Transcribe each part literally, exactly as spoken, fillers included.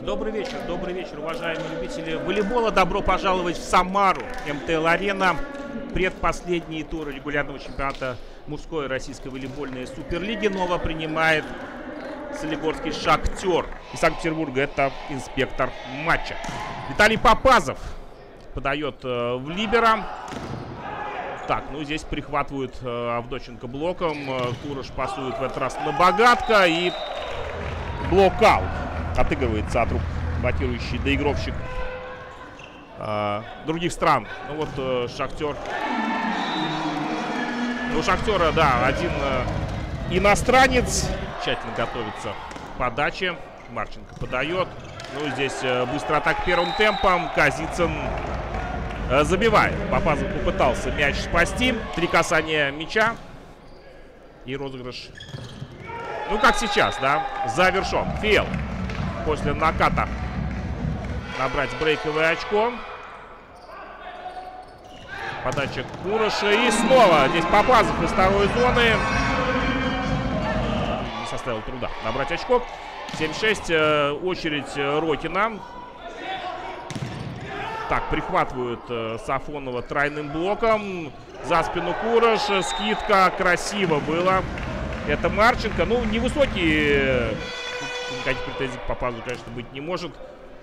Добрый вечер, добрый вечер, уважаемые любители волейбола. Добро пожаловать в Самару. эм тэ эл-арена. Предпоследний тур регулярного чемпионата мужской российской волейбольной суперлиги. Ново принимает Солигорский «Шахтер» из Санкт-Петербурга. Это инспектор матча. Виталий Попазов подает э, в либеро. Так, ну здесь прихватывают э, Авдоченко блоком. Э, Кураш пасует в этот раз на Богатко. И блокаут. Отыгрывается от рук блокирующий доигровщик э, других стран. Ну вот э, Шахтер. У Шахтера, да, один э, иностранец. Тщательно готовится к подаче. Марченко подает. Ну здесь э, быстрая атака первым темпом. Казицын э, забивает. Попазов попытался мяч спасти. Три касания мяча. И розыгрыш. Ну как сейчас, да, завершен. Фейл. После наката набрать брейковое очко. Подача Кураша. И снова здесь Попазов из второй зоны. Не составил труда набрать очко. семь шесть. Э, очередь Рокина. Так, прихватывают э, Сафонова тройным блоком. За спину Кураш. Скидка. Красиво было. Это Марченко. Ну, невысокий... Никаких претензий к Попазу, конечно, быть не может.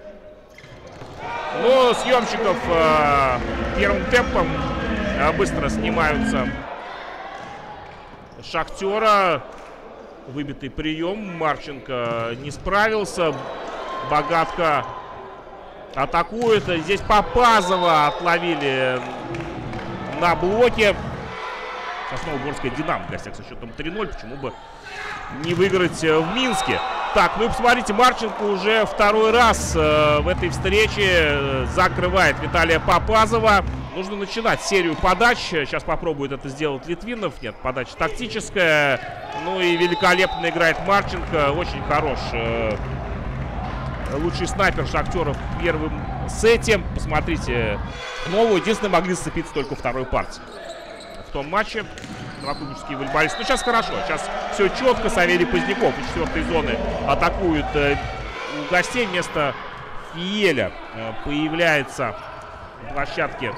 Но съемщиков э, первым темпом э, быстро снимаются Шахтера. Выбитый прием. Марченко не справился. Богатко атакует. Здесь Попазова отловили на блоке. Сосновоборская «Динамо» в гостях со счетом три ноль. Почему бы не выиграть в Минске? Так, ну и посмотрите, Марченко уже второй раз э, в этой встрече закрывает Виталия Попазова. Нужно начинать серию подач. Сейчас попробует это сделать Литвинов. Нет, подача тактическая. Ну и великолепно играет Марченко. Очень хорош. Э, лучший снайпер Шахтеров в первом сете. Посмотрите, новую. Единственное, могли зацепиться только второй партии. В том матче новокубинские волейболисты. Ну, сейчас хорошо. Сейчас все четко. Савелий Поздняков из четвертой зоны атакует э, у гостей. Вместо Фиеля э, появляется на площадке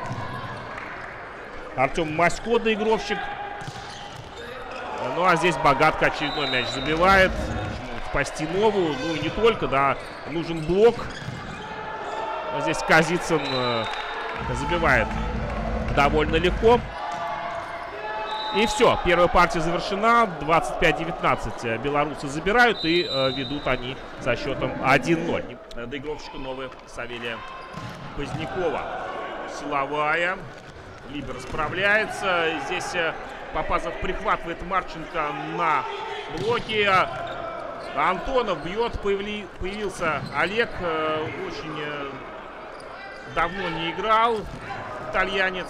Артем Масько, доигровщик. Ну, а здесь Богатко очередной мяч забивает. Спасти новую. Ну, и не только, да. Нужен блок. Но здесь Казицын э, забивает довольно легко. И все, первая партия завершена. двадцать пять девятнадцать белорусы забирают. И э, ведут они со счетом один ноль. Доигровщика новая Савелия Позднякова. Силовая. Либер справляется. Здесь э, Попазов прихватывает Марченко на блоке. Антонов бьет. Появли, появился Олег. Э, очень э, давно не играл. Итальянец.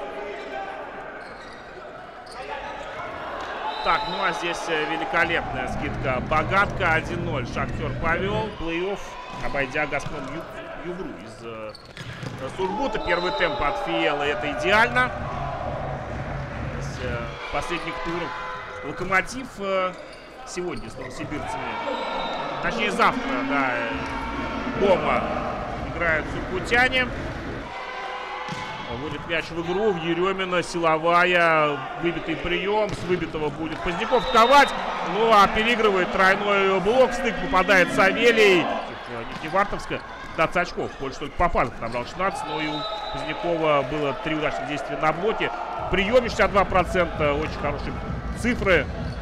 Так, ну а здесь великолепная скидка Богатко. один ноль. Шахтер повел. Плей-офф, обойдя Газпром Ю Югру из э, Сургута. Первый темп от Фиела. Это идеально. Здесь, э, последних туров Локомотив э, сегодня с новосибирцами. Точнее, завтра, да, дома играют сургутяне. Вводит мяч в игру. В Еремина. Силовая. Выбитый прием. С выбитого будет Поздняков ковать. Ну а переигрывает тройной блок. Стык попадает Савелий. Нижневартовска. пятнадцать очков. Больше только Попазов набрал шестнадцать. Но и у Позднякова было три удачных действия на блоке. В приеме шестьдесят два процента. Очень хорошие цифры.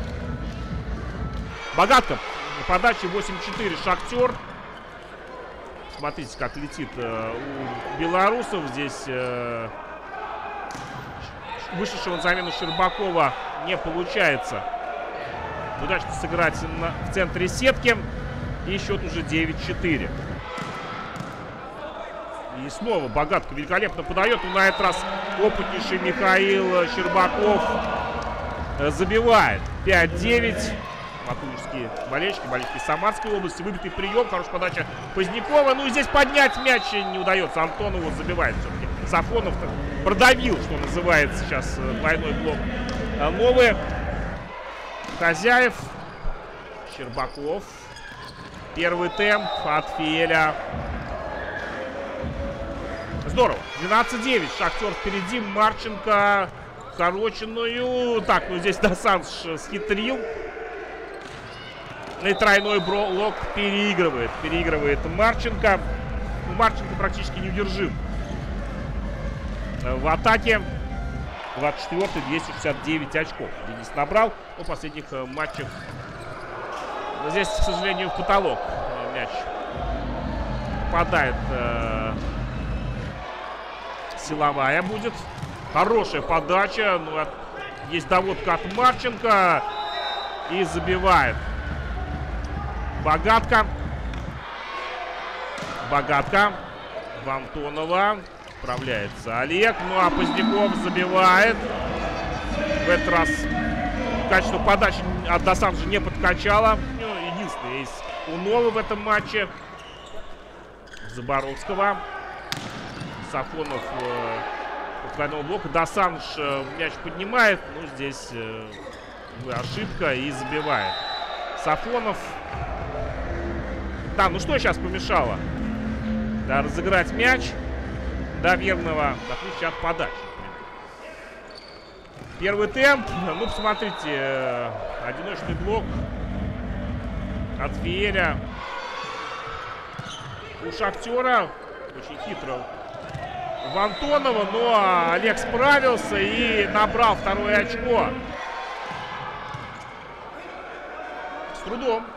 Богатко. Подача восемь четыре. Шахтер. Смотрите, как летит э, у белорусов. Здесь э, вышедшего на замену Щербакова не получается удачно сыграть на, в центре сетки. И счет уже девять четыре. И снова Богатко великолепно подает. Но на этот раз опытнейший Михаил Щербаков э, забивает. пять девять. Матушские болельщики, болельщики Самарской области. Выбитый прием, хорошая подача Позднякова. Ну и здесь поднять мяч не удается. Антонову забивает все-таки. Сафонов продавил, что называется, сейчас двойной блок. Новые. Хозяев. Щербаков. Первый темп от Фиеля. Здорово. двенадцать девять. Шахтер впереди. Марченко укороченную. Так, ну здесь Досанж схитрил. И тройной блок переигрывает. Переигрывает Марченко. Марченко практически неудержим в атаке. двадцать четвёртый, двести шестьдесят девять очков Денис набрал в последних матчах. Но здесь, к сожалению, в потолок мяч попадает. Э, силовая будет. Хорошая подача. Ну, от, есть доводка от Марченко. И забивает. Богатка. Богатка. Антонова. Справляется Олег. Ну а Поздняков забивает. В этот раз качество подачи от Досанжа не подкачало. Ну, единственный есть у Новы в этом матче. Заборовского. Сафонов э, двойного блока. Досанж э, мяч поднимает. Ну здесь э, ошибка и забивает. Сафонов. Да, ну что сейчас помешало? Да, разыграть мяч до верного, в отличие от подачи. Первый темп. Ну, посмотрите, одиночный блок от Фиеля. У Шахтера очень хитро в Антонова, но Олег справился и набрал второе очко. С трудом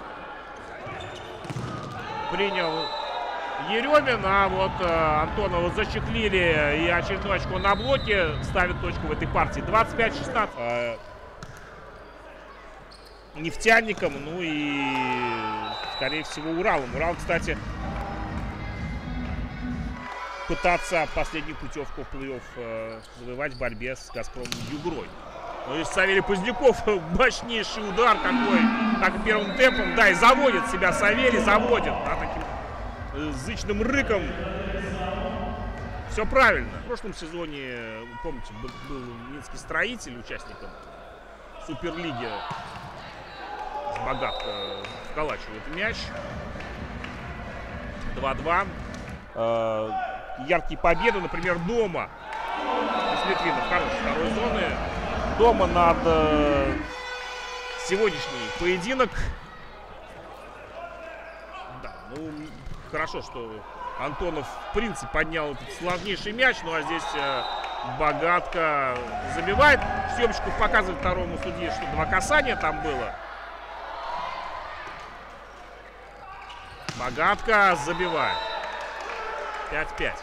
принял Еремин, а вот э, Антонова зачехлили, и очередное очко на блоке ставит точку в этой партии. двадцать пять шестнадцать. Э, нефтяником, ну и, скорее всего, Уралом. Урал, кстати, пытаться последнюю путевку в плей-офф э, завоевать в борьбе с Газпромом Югрой. Ну и Савелий Поздняков, мощнейший удар какой, так первым темпом, да, и заводит себя Савелий, заводит, да, таким зычным рыком. Все правильно. В прошлом сезоне, помните, был Минский Строитель участником Суперлиги. Богатко вколачивает мяч. два-два. Э, яркие победы, например, дома. Литвинов хорошей второй зоны. Дома над э, сегодняшний поединок. Да, ну, хорошо, что Антонов, в принципе, поднял этот сложнейший мяч. Ну, а здесь э, Богатко забивает. Съемщиков показывает второму судье, что два касания там было. Богатко забивает. пять-пять.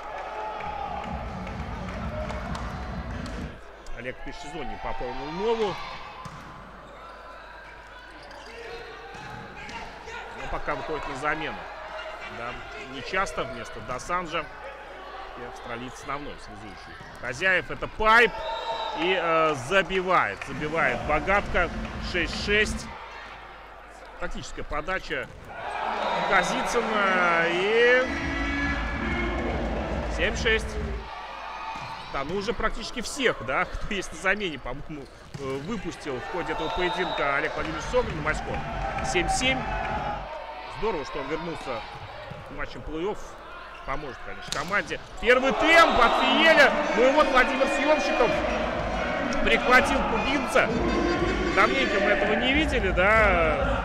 Олег в межсезонье пополнил Нову. Но пока выходит на замену. Да, не часто вместо Досанжа. И австралиец основной связующий. Хозяев это Пайп. И э, забивает. Забивает Богатко. шесть-шесть. Тактическая подача Казицына. И семь-шесть. Да, ну уже практически всех, да, кто есть на замене, по-моему, выпустил в ходе этого поединка Олег Владимирович Соболев, Моськов. семь-семь. Здорово, что он вернулся к матчам плей-офф. Поможет, конечно, команде. Первый темп от Фиеля. Ну и вот Владимир Съемщиков прихватил кубинца. Давненько мы этого не видели, да.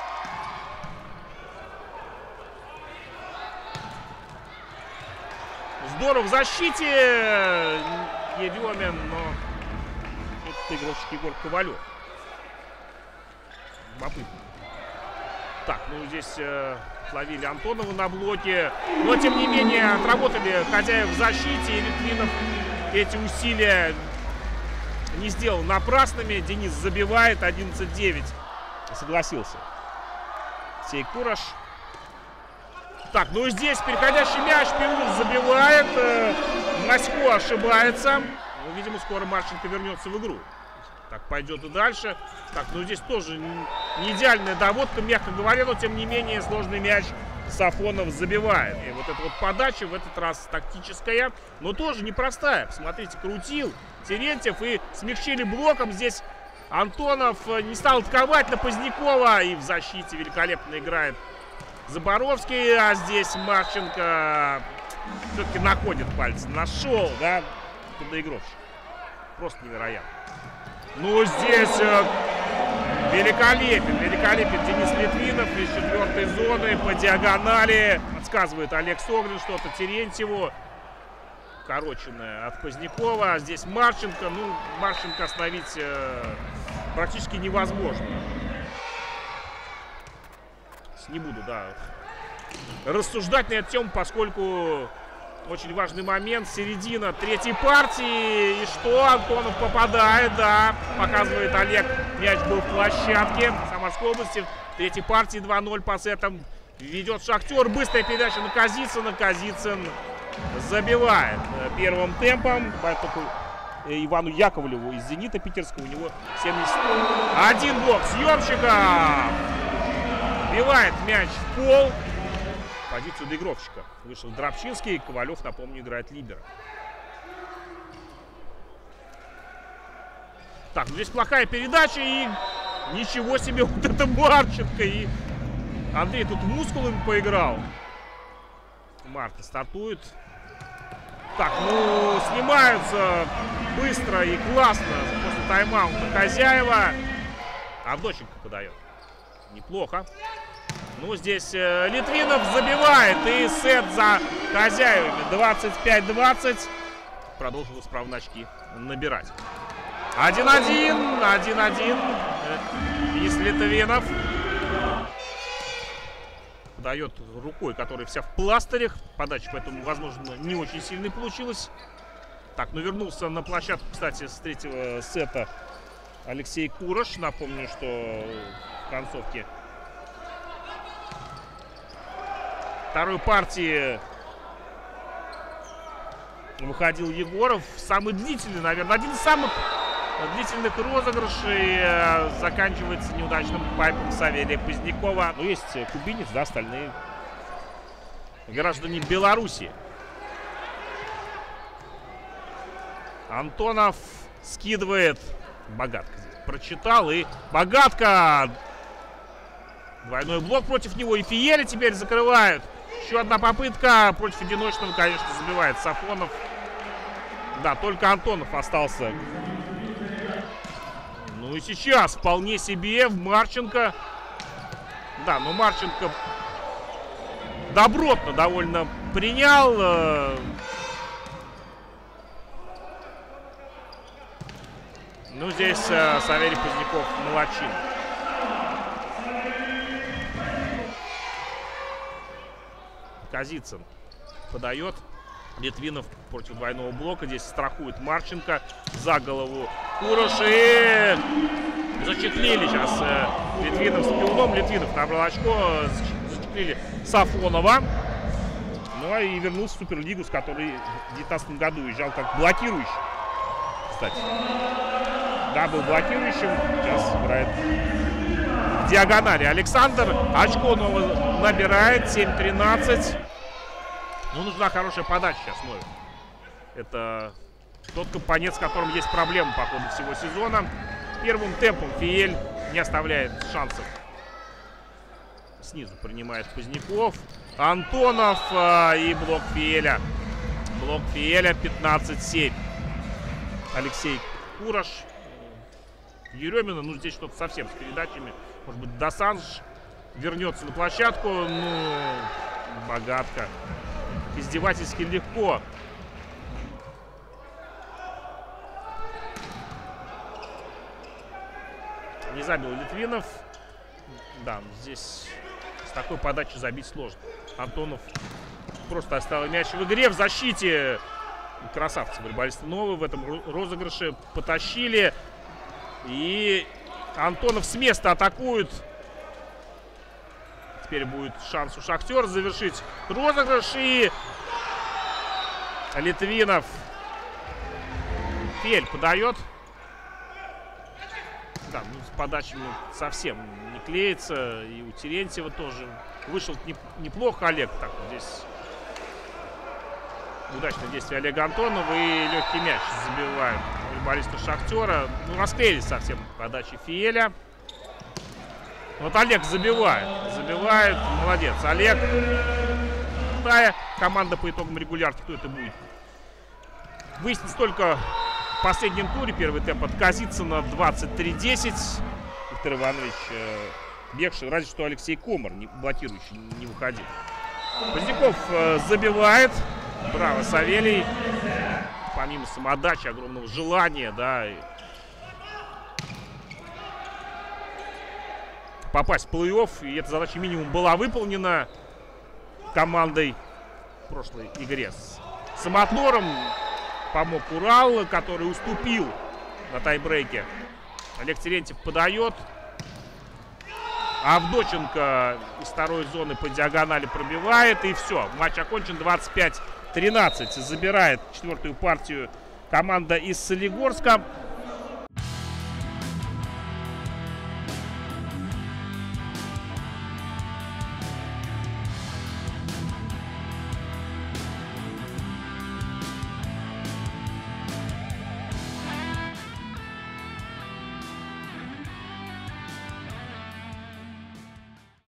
Здорово в защите Еремин, но это игрочек Егор Ковалев. Любопытно. Так, ну здесь э, ловили Антонова на блоке. Но, тем не менее, отработали хозяев в защите. И Литвинов эти усилия не сделал напрасными. Денис забивает. одиннадцать девять. Согласился Сей Кураш. Так, ну и здесь переходящий мяч. Перун забивает. Э, Масько ошибается. Ну, видимо, скоро Марченко вернется в игру. Так, пойдет и дальше. Так, ну здесь тоже не идеальная доводка, мягко говоря, но тем не менее сложный мяч Сафонов забивает. И вот эта вот подача в этот раз тактическая, но тоже непростая. Посмотрите, крутил Терентьев и смягчили блоком. Здесь Антонов не стал атаковать на Позднякова. И в защите великолепно играет Заборовский, а здесь Марченко все-таки находит пальцы. Нашел, да, подоигровщик. Просто невероятно. Ну, здесь э, великолепен, великолепен Денис Литвинов из четвертой зоны по диагонали. Подсказывает Олег Согрин что-то Терентьеву. Короченная от Позднякова. А здесь Марченко. Ну, Марченко остановить э, практически невозможно. Не буду, да, рассуждать на эту тему, поскольку очень важный момент. Середина третьей партии. И что? Антонов попадает, да. Показывает Олег. Мяч был в площадке Самарской области. В третьей партии два ноль по сетам. Ведет Шахтер. Быстрая передача на Казицына. Казицын забивает первым темпом. Ивану Яковлеву из «Зенита» питерского. У него семьдесят один блок съемщика. Бивает мяч в пол. Позицию доигровщика вышел Дробчинский. Ковалев, напомню, играет либеро. Так, ну здесь плохая передача. И ничего себе, вот это Марченко. И Андрей тут мускулами поиграл. Марта стартует. Так, ну, снимаются быстро и классно после тайм-аута хозяева. Авдоченко подает. Неплохо. Ну, здесь э, Литвинов забивает. И сет за хозяевами. двадцать пять двадцать. Продолжил справа очки набирать. один один. один один. Денис Литвинов. Подает рукой, которая вся в пластырях. Подача, поэтому, возможно, не очень сильной получилась. Так, ну вернулся на площадку, кстати, с третьего сета Алексей Кураш. Напомню, что в концовке второй партии выходил Егоров. Самый длительный, наверное, один из самых длительных розыгрышей заканчивается неудачным пайпом Савелия Позднякова. Но есть кубинец, да, остальные граждане Беларуси. Антонов скидывает. Богатка здесь прочитал. И Богатка. Двойной блок против него. И Фиеля теперь закрывают. Еще одна попытка против одиночного, конечно, забивает Сафонов. Да, только Антонов остался. Ну и сейчас вполне себе в Марченко. Да, но Марченко добротно довольно принял. Ну, здесь э, Савелий Поздняков молодчин. Казицын подает. Литвинов против двойного блока. Здесь страхует Марченко. За голову Кураш. И зачеклили сейчас э, Литвинов с пилом. Литвинов набрал очко. Зачеклили Сафонова. Ну и вернулся в Суперлигу, с которой в две тысячи девятнадцатом году уезжал как блокирующий. Кстати. Да, был блокирующим. Сейчас играет в диагонали. Александр очко нового набирает. семь тринадцать. Ну, нужна хорошая подача сейчас Новик. Это тот компонент, с которым есть проблемы по ходу всего сезона. Первым темпом Фиель не оставляет шансов. Снизу принимает Поздняков. Антонов э, и блок Фиеля. Блок Фиеля пятнадцать семь. Алексей Кураш. Еремина, ну здесь что-то совсем с передачами. Может быть, Досанж вернется на площадку. Ну, Богатка. Издевательски легко. Не забил Литвинов. Да, здесь с такой подачей забить сложно. Антонов просто оставил мяч в игре. В защите красавцы волейболисты новые в этом розыгрыше потащили. И Антонов с места атакует. Теперь будет шанс у Шахтера завершить розыгрыш. И Литвинов. Фель подает. Да, ну с подачами совсем не клеится. И у Терентьева тоже вышел неплохо Олег. Так, здесь удачное действие Олега Антонова. И легкий мяч забивают волейболисты Шахтера. Ну, расклеились совсем подачи Фиеля. Вот Олег забивает. Забивает. Молодец. Олег. Вторая команда по итогам регулярки. Кто это будет? Выяснится только в последнем туре. Первый темп от Казицына двадцать три десять. Виктор Иванович э, бегший. Разве что Алексей Комар, не, блокирующий, не выходил. Поздняков э, забивает. Браво, Савелий. Помимо самодачи, огромного желания, да, и попасть в плей-офф. И эта задача минимум была выполнена командой в прошлой игре. С самоотнором помог Урал, который уступил на тайбрейке. Олег Терентьев подает. Авдоченко из второй зоны по диагонали пробивает. И все. Матч окончен. двадцать пять тринадцать. Забирает четвертую партию команда из Солигорска.